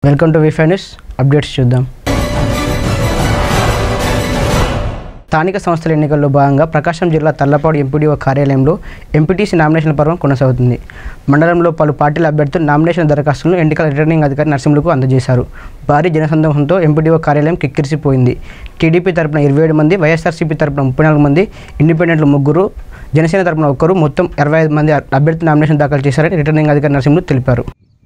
Welcome to V five news updates చూద్దాం. స్థానిక సంస్థల ఎన్నికల్లో భాగంగా ప్రకాశం జిల్లా తల్లపాడు ఎంపీడీఓ కార్యాలయంలో ఎంపీటీసీ నామినేషన్ల పర్వం కొనసాగుతుంది. మండలంలో పలు పార్టీల అభ్యర్థులు నామినేషన్ దరఖాస్తులను ఎన్నికల రిటర్నింగ్ అధికారి నరసింహులకు అందజేశారు. భారీ జనసందోహంతో ఎంపీడీఓ కార్యాలయం కిక్కిరిసిపోయింది. టీడీపీ తరపున 27 మంది, వైఎస్ఆర్సీపీ తరపున 34 మంది, ఇండిపెండెంట్లు 3, జనసేన తరపున 1, మొత్తం 25 మంది అభ్యర్థులు నామినేషన్ దాఖలు చేశారని రిటర్నింగ్ అధికారి నరసింహులు తెలిపారు.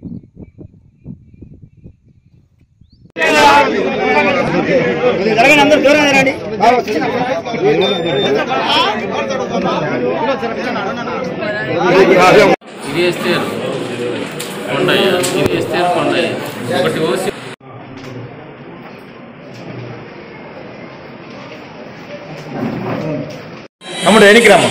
తమ్ముడు ఎనికి రాము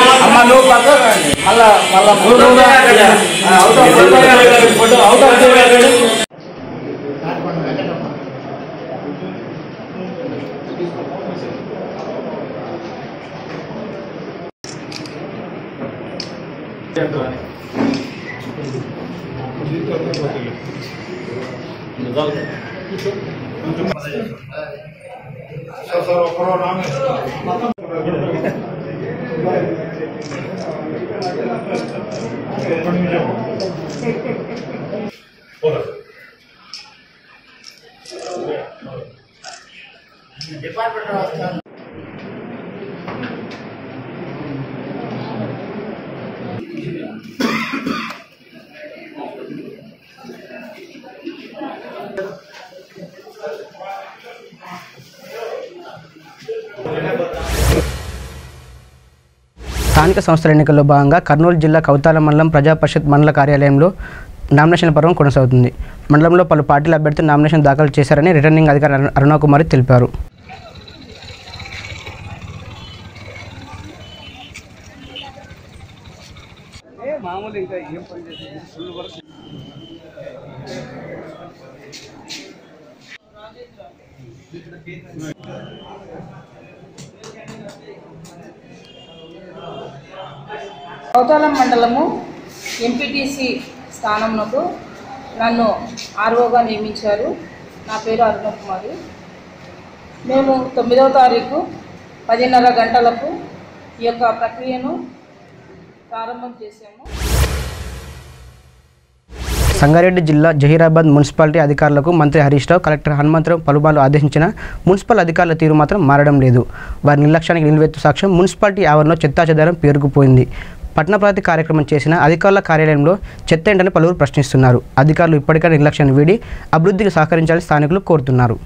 స్థానిక సంస్థల ఎన్నికల్లో భాగంగా కర్నూలు జిల్లా కౌతాల మండలం ప్రజా పరిషత్ మండల కార్యాలయంలో నామినేషన్ల పర్వం కొనసాగుతుంది. మండలంలో పలు పార్టీల అభ్యర్థులు నామినేషన్ దాఖలు చేశారని రిటర్నింగ్ అధికారి అరుణకుమారి తెలిపారు. కౌతాలం మండలము ఎంపీటీసీ స్థానంలో నన్ను ఆర్ఓగా నియమించారు. నా పేరు అరుణకుమారి. మేము 9వ తారీఖు 10:30 గంటలకు ఈ యొక్క ప్రక్రియను ప్రారంభం చేశాము. సంగారెడ్డి జిల్లా జహీరాబాద్ మున్సిపాలిటీ అధికారులకు మంత్రి హరీష్ రావు, కలెక్టర్ హనుమంతరావు పలుమార్లు ఆదేశించిన మున్సిపల్ అధికారుల తీరు మాత్రం మారడం లేదు. వారి నిర్లక్ష్యానికి నిలువెత్తు సాక్ష్యం మున్సిపాలిటీ ఆవరణలో చెత్తాచెదారం పేరుకుపోయింది. పట్టణప్రాంతి కార్యక్రమం చేసిన అధికారుల కార్యాలయంలో చెత్త ఏంటని పలువురు ప్రశ్నిస్తున్నారు. అధికారులు ఇప్పటికైనా నిర్లక్ష్యాన్ని వీడి అభివృద్ధికి సహకరించాలని స్థానికులు కోరుతున్నారు.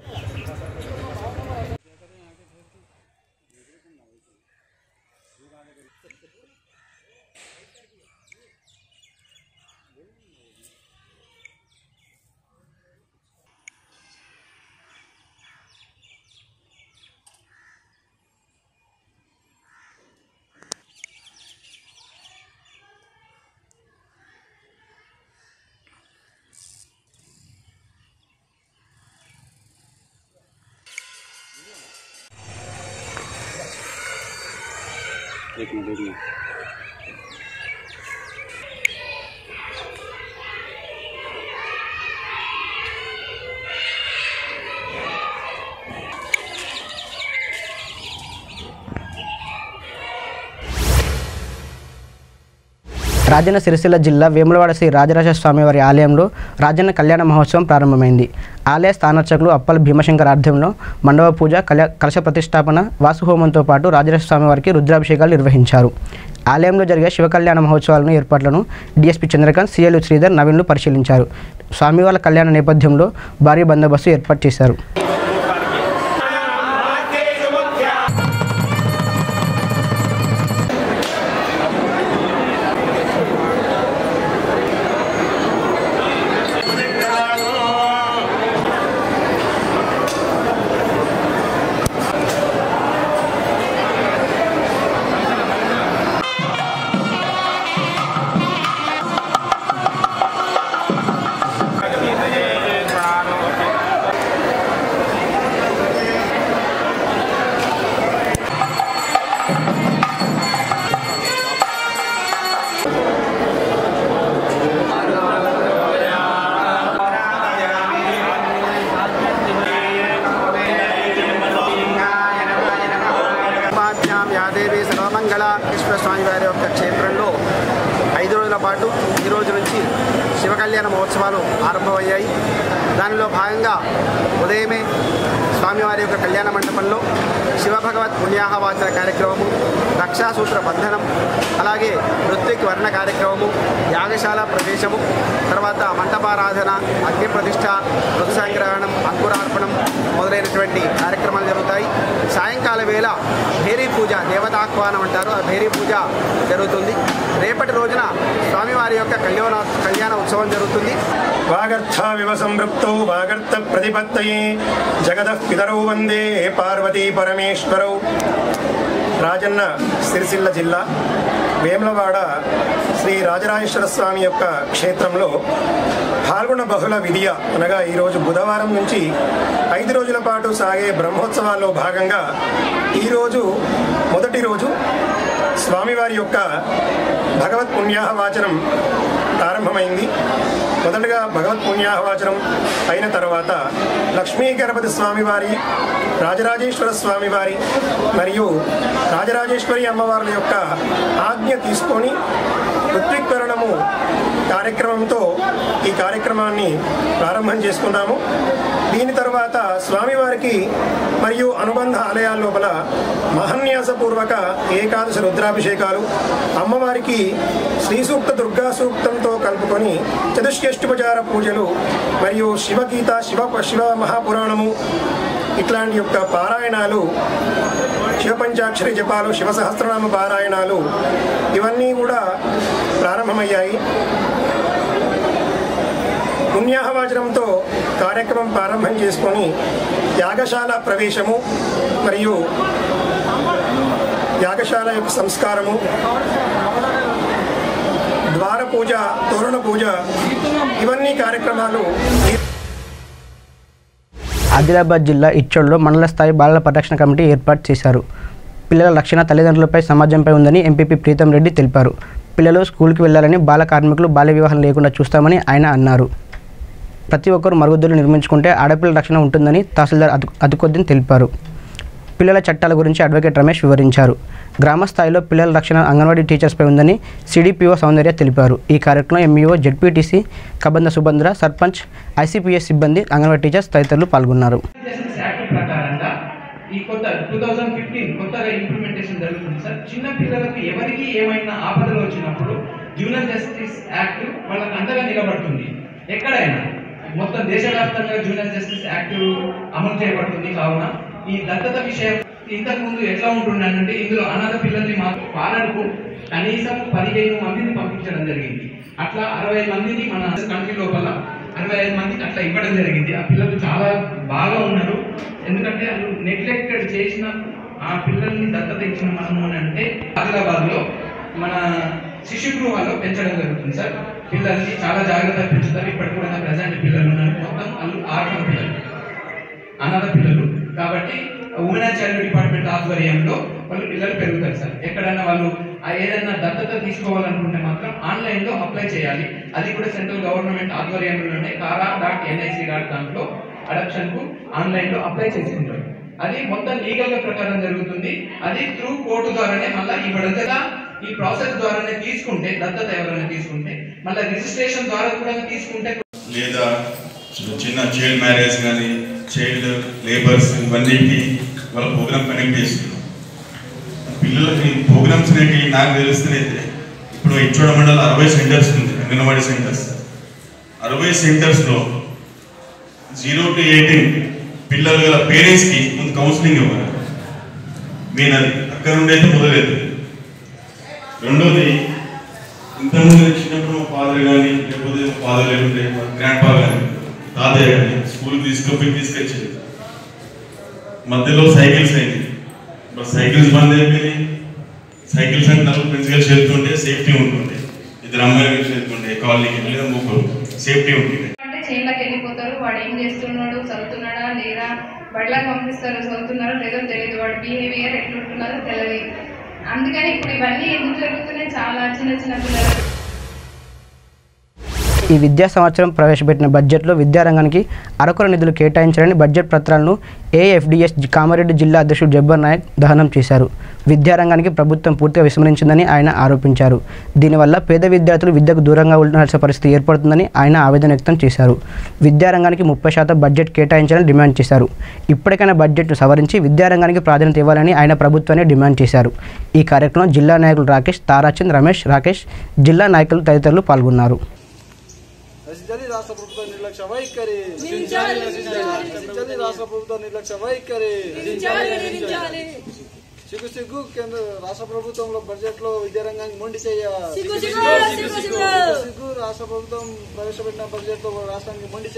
రాజన్న సిరిసిల్ల జిల్లా వేములవాడ శ్రీ రాజరాజ స్వామివారి ఆలయంలో రాజన్న కళ్యాణ మహోత్సవం ప్రారంభమైంది. ఆలయ స్థానార్చకులు అప్పల భీమశంకర్ ఆధ్వర్యంలో మండప పూజ, కలశ ప్రతిష్టాపన, వాసుహోమంతో పాటు రాజరాజ స్వామివారికి రుద్రాభిషేకాలు నిర్వహించారు. ఆలయంలో జరిగే శివ కళ్యాణ మహోత్సవాలను ఏర్పాట్లను డిఎస్పీ చంద్రకాంత్, సిఎల్యు శ్రీధర్, నవీన్లు పరిశీలించారు. స్వామివార్ల కళ్యాణ నేపథ్యంలో భారీ బందోబస్తు ఏర్పాటు చేశారు. పాటు ఈ రోజు నుంచి శివ కళ్యాణ మహోత్సవాలు ఆరంభమయ్యాయి. దానిలో భాగంగా ఉదయమే స్వామివారి యొక్క కళ్యాణ మండపంలో శివభగవత్ పుణ్యాహవాచన కార్యక్రమము, రక్షాసూత్ర బంధనం, అలాగే ఋత్విక్ వర్ణ కార్యక్రమము, యాగశాల ప్రవేశము, తర్వాత మంటపారాధన, అగ్ని ప్రతిష్ఠ, మృతసంగ్రహణం, అంకురార్పణం మొదలైనటువంటి కార్యక్రమాలు జరుగుతాయి. సాయంకాల వేళ భేరీ పూజ, దేవతాహ్వానం అంటారు, ఆ భేరీ పూజ జరుగుతుంది. రేపటి రోజున స్వామివారి యొక్క కళ్యాణ ఉత్సవం జరుగుతుంది. వాగర్థావివ సంపృప్తౌ వాగర్థ ప్రతిపత్తయే జగదః పితరౌ వందే పార్వతీ పరమేశ్వరౌ. రాజన్న సిరిసిల్ల జిల్లా వేములవాడ శ్రీ రాజరాజేశ్వర స్వామి యొక్క క్షేత్రంలో పాల్గొన బహుళ విధియ అనగా ఈరోజు బుధవారం నుంచి 5 రోజుల పాటు సాగే బ్రహ్మోత్సవాల్లో భాగంగా ఈరోజు మొదటి రోజు స్వామివారి యొక్క భగవత్ పుణ్యాహవాచనం ప్రారంభమైంది. మొదటగా భగవత్ పుణ్యాహవాచనం అయిన తర్వాత లక్ష్మీ గణపతి స్వామివారి, రాజరాజేశ్వర స్వామివారి మరియు రాజరాజేశ్వరి అమ్మవార్ల యొక్క ఆజ్ఞ తీసుకొని ఋత్విక్వరణము కార్యక్రమంతో ఈ కార్యక్రమాన్ని ప్రారంభం చేసుకున్నాము. దీని తర్వాత స్వామివారికి మరియు అనుబంధ ఆలయాల లోపల మహన్యాసపూర్వక ఏకాదశి రుద్రాభిషేకాలు, అమ్మవారికి శ్రీ సూక్త దుర్గా సూక్తంతో కలుపుకొని చతుష్షష్ఠోపచార పూజలు మరియు శివగీత, శివ మహాపురాణము ఇట్లాంటి యొక్క పారాయణాలు, శివపంచాక్షరి జపాలు, శివ సహస్రనామ పారాయణాలు ఇవన్నీ కూడా ప్రారంభమయ్యాయి. పుణ్యాహవాచనంతో కార్యక్రమం ప్రారంభం చేసుకొని యాగశాల ప్రవేశము మరియు యాగశాల యొక్క సంస్కారము, ద్వార పూజ, తోరణ పూజ ఇవన్నీ కార్యక్రమాలు. ఆదిలాబాద్ జిల్లా ఇచ్చోడ్లో మండల స్థాయి బాలల పరిరక్షణ కమిటీ ఏర్పాటు చేశారు. పిల్లల రక్షణ తల్లిదండ్రులపై, సమాజంపై ఉందని ఎంపీపీ ప్రీతం రెడ్డి తెలిపారు. పిల్లలు స్కూల్కి వెళ్లాలని, బాల కార్మికులు బాల్య వివాహం లేకుండా చూస్తామని ఆయన అన్నారు. ప్రతి ఒక్కరూ మరుగుదొడ్లు నిర్మించుకుంటే ఆడపిల్లల రక్షణ ఉంటుందని తహసీల్దార్ అతుకొద్దీన్ తెలిపారు. పిల్లల చట్టాల గురించి అడ్వకేట్ రమేష్ వివరించారు. గ్రామ స్థాయిలో పిల్లల రక్షణ అంగన్వాడీ టీచర్స్పై ఉందని సిడిపిఓ సౌందర్య తెలిపారు. ఈ కార్యక్రమంలో MEO, ZPTC Kabanda Subhadra, sarpanch, ICPS సిబ్బంది, అంగన్వాడీ టీచర్స్ తదితరులు పాల్గొన్నారు. ఈ కొత్త 2015 కొత్తగా ఇంప్లిమెంటేషన్ జరుగుతుంది సార్. చిన్న పిల్లలకు ఎవరికి ఏమైనా ఆపదలు వచ్చినప్పుడు జ్యూనల్ జస్టిస్ యాక్ట్ వాళ్ళకి అండగా నిలబడుతుంది. ఎక్కడైనా మొత్తం దేశవ్యాప్తంగా జ్యూనల్ జస్టిస్ యాక్ట్ అమలు చేయబడుతుంది. కావున ఈ దత్తత విషయం ఇంతకు ముందు ఎట్లా ఉంటుందంటే, ఇందులో అనాథ పిల్లల్ని మాకు పాలనకు కనీసం 15 మందిని పంపించడం జరిగింది. అట్లా 60 మందిని మన కంట్రీ లోపల 65 మందికి అట్లా ఇవ్వడం జరిగింది. ఆ పిల్లలు చాలా బాగా ఉన్నారు. ఎందుకంటే వాళ్ళు నెగ్లెక్టెడ్ చేసిన ఆ పిల్లల్ని దత్తత ఇచ్చిన మనము అని అంటే ఆదిలాబాద్లో మన శిశు గృహాల్లో పెంచడం జరుగుతుంది సార్. పిల్లల్ని చాలా జాగ్రత్తగా పెంచుతారు. ఇప్పటికి కూడా ప్రజెంట్ పిల్లలు ఉన్నారు. మొత్తం వాళ్ళు 6 పిల్లలు, అనాథ పిల్లలు. కాబట్టి ఉమెన్ అండ్ చైల్డ్ డిపార్ట్మెంట్ ఆధ్వర్యంలో వాళ్ళు పిల్లలు పెరుగుతారు సార్. ఎక్కడైనా వాళ్ళు ఏదైనా దత్తత తీసుకోవాలనుకుంటే మాత్రం ఆన్లైన్లో అప్లై చేయాలి. అది కూడా సెంట్రల్ గవర్నమెంట్ ఆధ్వర్యంలోనే kara.nic.com అడాప్షన్కు ఆన్లైన్లో అప్లై చేసుకుంటారు. అది మొత్తం లీగల్గా ప్రకారం జరుగుతుంది. అది త్రూ కోర్టు ద్వారానే మళ్ళీ ఇవ్వడం. ఈ ప్రాసెస్ ద్వారానే తీసుకుంటే, దత్తత ఎవరైనా తీసుకుంటే మళ్ళీ రిజిస్ట్రేషన్ ద్వారా కూడా తీసుకుంటే, లేదా చిన్న చైల్డ్ మ్యారేజ్ కానీ చైల్డ్ లేబర్స్ ఇవన్నిటికీ వాళ్ళ ప్రోగ్రామ్ కనెక్ట్ చేస్తున్నారు. పిల్లలకి ప్రోగ్రామ్స్ అనేవి నాకు తెలుస్తున్నైతే ఇప్పుడు ఇచ్చోడ మండలం 60 సెంటర్స్ ఉంది, అంగన్వాడీ సెంటర్స్. 60 సెంటర్స్లో 0 to 18 పిల్లలు గల పేరెంట్స్కి ముందు కౌన్సిలింగ్ ఇవ్వాలి. మెయిన్ అది అక్కడ నుండి అయితే మొదలేదు. రెండోది, ఇంతకుముందు చిన్నప్పుడు ఫాదర్ కానీ లేకపోతే ఫాదర్ లేకుంటే గ్రాండ్ ఫాదర్ కానీ తాతయ్య కానీ స్కూల్కి తీసుకొచ్చేది. మధ్యలో సైకిల్స్ అయింది. బట్ సైకిల్స్ బంద్ అయిపోయినాయి. సైకిల్స్ అంటే 4 ఫ్రెండ్స్గా చేస్తుంటే సేఫ్టీ ఉంటుంది. 2 అమ్మాయిలు చేస్తుంటే కాలనీకి లేదా ముగ్గురు సేఫ్టీ ఉంటుంది. అంటే చేనులకు వెళ్ళిపోతారు. వాడు ఏం చేస్తున్నాడు, చదువుతున్నాడా లేదా, బడిలకు పంపిస్తారు, చదువుతున్నారో లేదో తెలియదు. వాడు బిహేవియర్ ఎట్లుంటున్నారో తెలియదు. అందుకని ఇప్పుడు ఇవన్నీ ఎందుకు జరుగుతున్నాయి, చాలా చిన్న చిన్న పిల్లలు. ఈ విద్యా సంవత్సరం ప్రవేశపెట్టిన బడ్జెట్లో విద్యారంగానికి అరకొర నిధులు కేటాయించాలని బడ్జెట్ పత్రాలను ఏఎఫ్డిఎస్ కామారెడ్డి జిల్లా అధ్యక్షుడు జబ్బర్ నాయక్ దహనం చేశారు. విద్యారంగానికి ప్రభుత్వం పూర్తిగా విస్మరించిందని ఆయన ఆరోపించారు. దీనివల్ల పేద విద్యార్థులు విద్యకు దూరంగా ఉండాల్సిన పరిస్థితి ఏర్పడుతుందని ఆయన ఆవేదన వ్యక్తం చేశారు. విద్యారంగానికి 30% బడ్జెట్ కేటాయించాలని డిమాండ్ చేశారు. ఇప్పటికైనా బడ్జెట్ను సవరించి విద్యారంగానికి ప్రాధాన్యత ఇవ్వాలని ఆయన ప్రభుత్వాన్ని డిమాండ్ చేశారు. ఈ కార్యక్రమంలో జిల్లా నాయకులు రాకేష్, తారాచంద్, రమేష్, రాకేష్, జిల్లా నాయకులు తదితరులు పాల్గొన్నారు. రాష్ట్ర ప్రభుత్వ నిర్లక్ష్య వైఖరి రాష్ట్ర ప్రభుత్వ నిర్లక్ష్య వైఖరి సిగ్గు కేంద్ర రాష్ట్ర ప్రభుత్వంలో బడ్జెట్ లో విద్యారంగానికి మొండి సిగ్గు రాష్ట్ర ప్రభుత్వం ప్రవేశపెట్టిన బడ్జెట్ లో రాష్ట్రానికి మొండి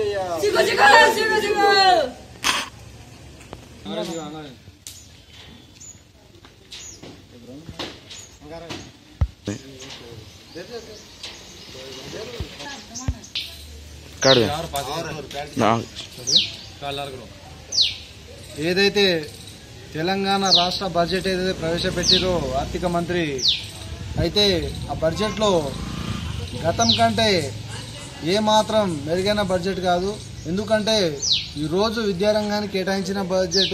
ఏదైతే తెలంగాణ రాష్ట్ర బడ్జెట్ ఏదైతే ప్రవేశపెట్టిరో ఆర్థిక మంత్రి అయితే ఆ బడ్జెట్లో గతం కంటే ఏమాత్రం మెరుగైన బడ్జెట్ కాదు. ఎందుకంటే ఈరోజు విద్యారంగానికి కేటాయించిన బడ్జెట్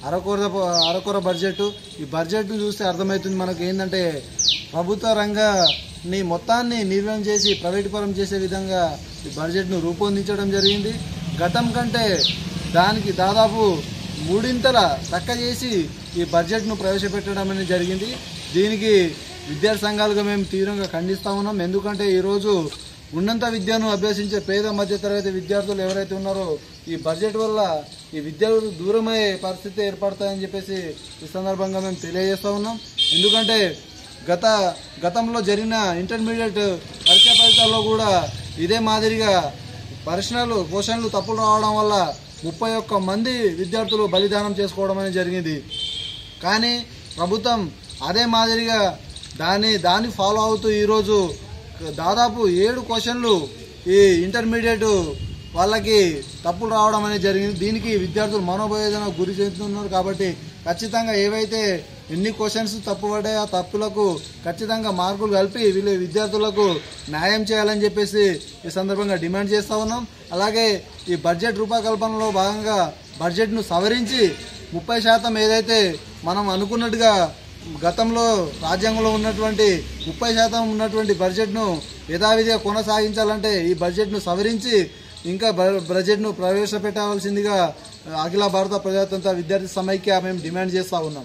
అరకొర బడ్జెట్. ఈ బడ్జెట్ను చూస్తే అర్థమవుతుంది మనకు ఏంటంటే ప్రభుత్వ రంగాన్ని మొత్తాన్ని నిర్వహణ చేసి ప్రైవేటు పరం చేసే విధంగా ఈ బడ్జెట్ను రూపొందించడం జరిగింది. గతం కంటే దానికి దాదాపు 3 తక్కువ చేసి ఈ బడ్జెట్ను ప్రవేశపెట్టడం అనేది జరిగింది. దీనికి విద్యార్థి సంఘాలుగా మేము తీవ్రంగా ఖండిస్తూ ఉన్నాం. ఎందుకంటే ఈరోజు ఉన్నత విద్యను అభ్యసించే పేద మధ్యతరగతి విద్యార్థులు ఎవరైతే ఉన్నారో ఈ బడ్జెట్ వల్ల ఈ విద్యార్థులు దూరమయ్యే పరిస్థితి ఏర్పడతాయని చెప్పేసి ఈ సందర్భంగా మేము తెలియజేస్తూ ఉన్నాం. ఎందుకంటే గతంలో జరిగిన ఇంటర్మీడియట్ పరీక్ష ఫలితాల్లో కూడా ఇదే మాదిరిగా క్వశ్చన్లు తప్పులు రావడం వల్ల 31 మంది విద్యార్థులు బలిదానం చేసుకోవడం అనేది జరిగింది. కానీ ప్రభుత్వం అదే మాదిరిగా దాన్ని ఫాలో అవుతూ ఈరోజు దాదాపు 7 క్వశ్చన్లు ఈ ఇంటర్మీడియట్ వాళ్ళకి తప్పులు రావడం అనేది జరిగింది. దీనికి విద్యార్థులు మనోవేదనకు గురి చెందుతున్నారు. కాబట్టి ఖచ్చితంగా ఏవైతే ఎన్ని క్వశ్చన్స్ తప్పు పడ్డాయో ఆ తప్పులకు ఖచ్చితంగా మార్కులు కలిపి వీళ్ళు విద్యార్థులకు న్యాయం చేయాలని చెప్పేసి ఈ సందర్భంగా డిమాండ్ చేస్తూ ఉన్నాం. అలాగే ఈ బడ్జెట్ రూపకల్పనలో భాగంగా బడ్జెట్ను సవరించి 30% ఏదైతే మనం అనుకున్నట్టుగా గతంలో రాజ్యాంగంలో ఉన్నటువంటి 30% ఉన్నటువంటి బడ్జెట్ను యథావిధిగా కొనసాగించాలంటే ఈ బడ్జెట్ను సవరించి ఇంకా బడ్జెట్ను ప్రవేశపెట్టవలసిందిగా అఖిల భారత ప్రజాతంత్ర విద్యార్థి సమైక్య మేము డిమాండ్ చేస్తూ ఉన్నాం.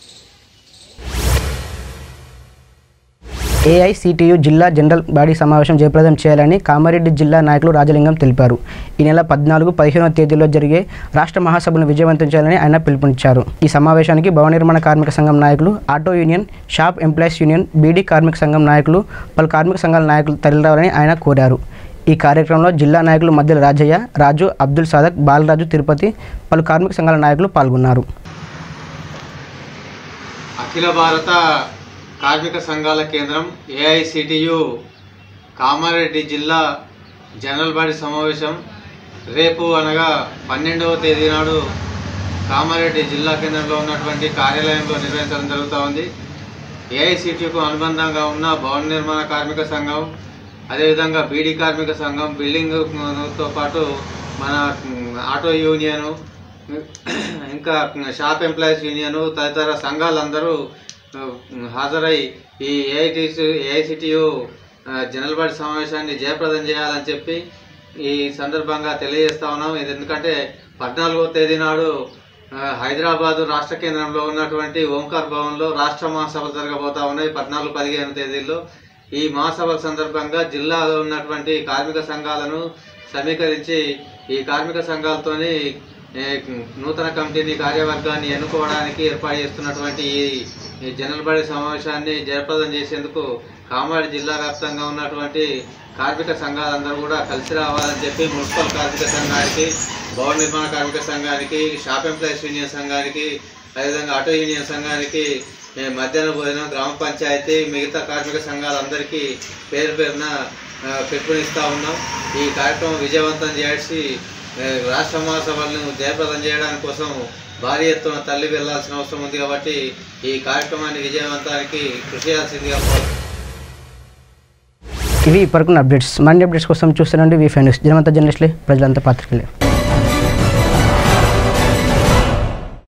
ఏఐసిటియు జిల్లా జనరల్ బాడీ సమావేశం జయప్రదం చేయాలని కామారెడ్డి జిల్లా నాయకులు రాజలింగం తెలిపారు. ఈ నెల 14, 15వ తేదీల్లో జరిగే రాష్ట్ర మహాసభను విజయవంతం చేయాలని ఆయన పిలుపునిచ్చారు. ఈ సమావేశానికి భవన నిర్మాణ కార్మిక సంఘం నాయకులు, auto union, shop employees union, beedi కార్మిక సంఘం నాయకులు, పలు కార్మిక సంఘాల నాయకులు తరలిరావాలని ఆయన కోరారు. ఈ కార్యక్రమంలో జిల్లా నాయకులు మధ్యల రాజయ్య, రాజు, అబ్దుల్ సాదక్, బాలరాజు, తిరుపతి, పలు కార్మిక సంఘాల నాయకులు పాల్గొన్నారు. అఖిల భారత కార్మిక సంఘాల కేంద్రం ఏఐసిటియు కామారెడ్డి జిల్లా జనరల్ బాడీ సమావేశం రేపు అనగా 12వ తేదీ నాడు కామారెడ్డి జిల్లా కేంద్రంలో ఉన్నటువంటి కార్యాలయంలో నిర్వహించడం జరుగుతూ ఉంది. ఏఐసిటియుకు అనుబంధంగా ఉన్న భవన నిర్మాణ కార్మిక సంఘం, అదేవిధంగా బీడీ కార్మిక సంఘం, బిల్డింగ్తో పాటు మన ఆటో యూనియను, ఇంకా షాప్ ఎంప్లాయీస్ యూనియను తదితర సంఘాలందరూ హాజరై ఈ ఏఐసిటియు జనరల్ బాడీ సమావేశాన్ని జయప్రదం చేయాలని చెప్పి ఈ సందర్భంగా తెలియజేస్తా ఉన్నాం. ఇది ఎందుకంటే 14వ తేదీ నాడు హైదరాబాదు రాష్ట్ర కేంద్రంలో ఉన్నటువంటి ఓంకార్ భవన్లో రాష్ట్ర మహాసభలు జరగబోతా ఉన్నాయి 14, 15 తేదీల్లో. ఈ మహాసభల సందర్భంగా జిల్లాలో ఉన్నటువంటి కార్మిక సంఘాలను సమీకరించి ఈ కార్మిక సంఘాలతోని నూతన కమిటీని, కార్యవర్గాన్ని ఎన్నుకోవడానికి ఏర్పాటు చేస్తున్నటువంటి ఈ జనరల్ బాడీ సమావేశాన్ని జయప్రదం చేసేందుకు కామారెడ్డి జిల్లా వ్యాప్తంగా ఉన్నటువంటి కార్మిక సంఘాలందరూ కూడా కలిసి రావాలని చెప్పి మున్సిపల్ కార్మిక సంఘానికి, భవన నిర్మాణ కార్మిక సంఘానికి, షాప్ ఎంప్లాయీస్ యూనియన్ సంఘానికి, అదేవిధంగా ఆటో యూనియన్ సంఘానికి, మధ్యాహ్న భోజనం, గ్రామ పంచాయతీ, మిగతా కార్మిక సంఘాలందరికీ పేరు పేరున పిలుపునిస్తూ ఉన్నాం. ఈ కార్యక్రమం విజయవంతం చేసి రాష్ట్ర మహాసభలను జయప్రదం చేయడానికి కోసం భారీ ఎత్తున తల్లి వెళ్లాల్సిన అవసరం ఉంది. కాబట్టి ఈ కార్యక్రమాన్ని విజయవంతానికి కృషి చేయాల్సిందిగా ఇవి ఇప్పటికున్న అప్డేట్స్. మరిన్ని అప్డేట్స్ కోసం చూస్తానండి వి5 న్యూస్. జనమంతా జర్నలిస్టులే, ప్రజలంతా పాత్రికలే.